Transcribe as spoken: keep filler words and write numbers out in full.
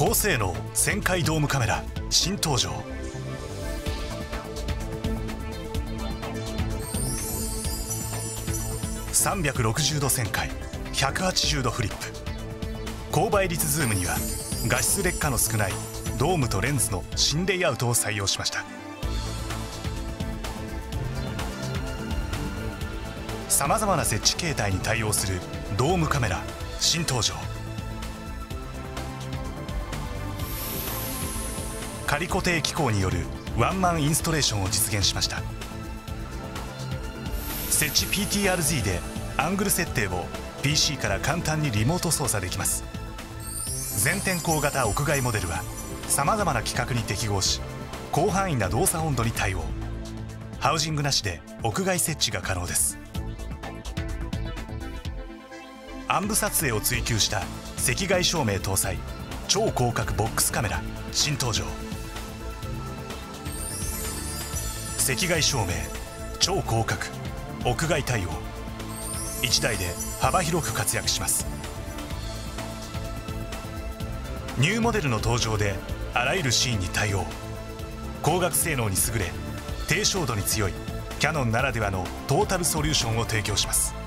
高性能旋回ドームカメラ新登場。さんびゃくろくじゅうど旋回、ひゃくはちじゅうどフリップ。高倍率ズームには画質劣化の少ないドームとレンズの新レイアウトを採用しました。さまざまな設置形態に対応するドームカメラ新登場。仮固定機構によるワンマンインストレーションを実現しました。設置 ピーティーアールゼット でアングル設定を ピーシー から簡単にリモート操作できます。全天候型屋外モデルはさまざまな規格に適合し、広範囲な動作温度に対応。ハウジングなしで屋外設置が可能です。暗部撮影を追求した赤外照明搭載超広角ボックスカメラ新登場。赤外照明、超広角、屋外対応、いちだいで幅広く活躍します。ニューモデルの登場であらゆるシーンに対応。光学性能に優れ低照度に強いキヤノンならではのトータルソリューションを提供します。